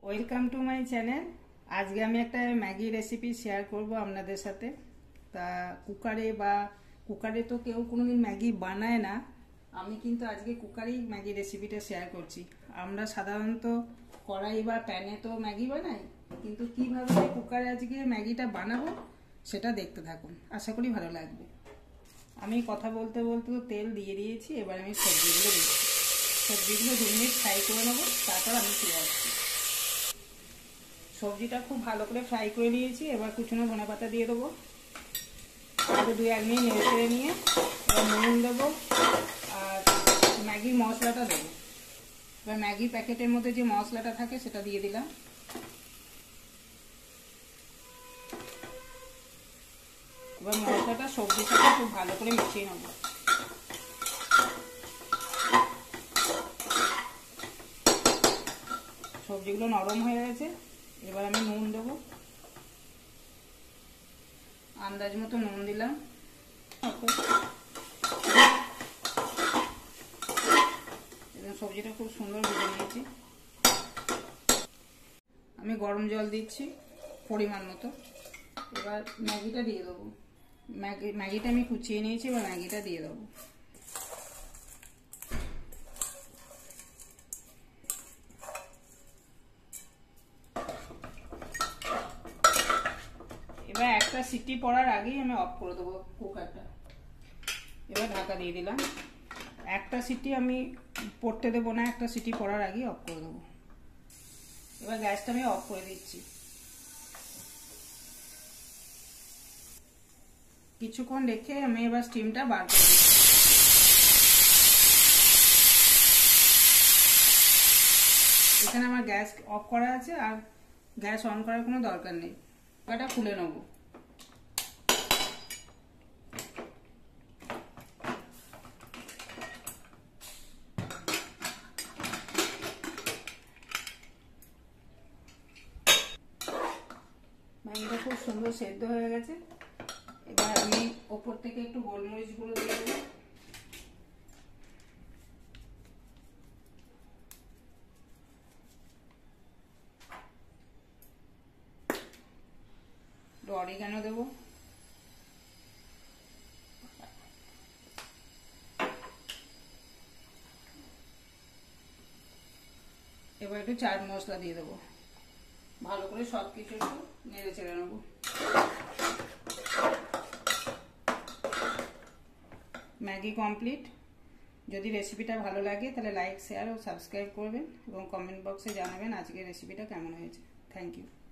Welcome to my channel. আজকে আমি একটা ম্যাগি রেসিপি শেয়ার করব আপনাদের সাথে। তা কুকারে তো কেউ কোনোদিন ম্যাগি বানায় না, আমি কিন্তু আজকে কুকারেই ম্যাগি রেসিপিটা শেয়ার করছি। আমরা সাধারণত কড়াই বা প্যানে তো ম্যাগি বানাই, কিন্তু কিভাবে কুকারে আজকে ম্যাগিটা বানাবো সেটা দেখতে থাকুন, আশা করি ভালো লাগবে। আমি কথা বলতে বলতে তো তেল দিয়ে দিয়েছি, এবার আমি সবজিগুলো দিচ্ছি। সবজিগুলো 2 মিনিট ফ্রাই করে নেবো, তারপর আমি ফিরে আসছি। সবজিটা খুব ভালো করে ফ্রাই করে নিয়েছি, এবার কুচনো ধনেপাতা দিয়ে দেবো। আরও 2-1 মিনিট নেড়ে চেড়ে নিয়ে এবার নুন দেবো আর ম্যাগির মশলাটা দেবো। এবার ম্যাগি প্যাকেটের মধ্যে যে মশলাটা থাকে সেটা দিয়ে দিলাম। এবার মশলাটা সবজির সাথে খুব ভালো করে মিশিয়ে নেবো। সবজিগুলো নরম হয়ে গেছে, এবার আমি নুন দেবো, আন্দাজ মতো নুন দিলাম। সবজিটা খুব সুন্দর ভেজে নিয়েছি। আমি গরম জল দিচ্ছি পরিমাণ মতো। এবার ম্যাগিটা দিয়ে দেবো। ম্যাগিটা আমি কুচিয়ে নিয়েছি, এবার ম্যাগিটা দিয়ে দেবো। এবার একটা সিটি পড়ার আগেই আমি অফ করে দেবো কুকারটা। এবার ঢাকা দিয়ে দিলাম। একটা সিটি আমি পড়তে দেবো না, একটা সিটি পড়ার আগেই অফ করে দেবো। এবার গ্যাসটা আমি অফ করে দিচ্ছি। কিছুক্ষণ রেখে আমি এবার স্টিমটা বার করে দিচ্ছি। এখানে আমার গ্যাস অফ করা আছে, আর গ্যাস অন করার কোনো দরকার নেই। এটা খুলে নেবো। ম্যাগিটা খুব সুন্দর সেদ্ধ হয়ে গেছে। এবার আমি ওপর থেকে একটু গোলমরিচ গুঁড়ো দিয়ে দেবো। অরিগানো দেবো। এবার একটু চাট মশলা দিয়ে দেবো। ভালো করে সব কিছু একটু নেড়ে চেড়ে নেবো। Maggi complete. যদি রেসিপিটা ভালো লাগে তাহলে লাইক, শেয়ার ও সাবস্ক্রাইব করবেন এবং কমেন্ট বক্সে জানাবেন আজকের রেসিপিটা কেমন হয়েছে। Thank you.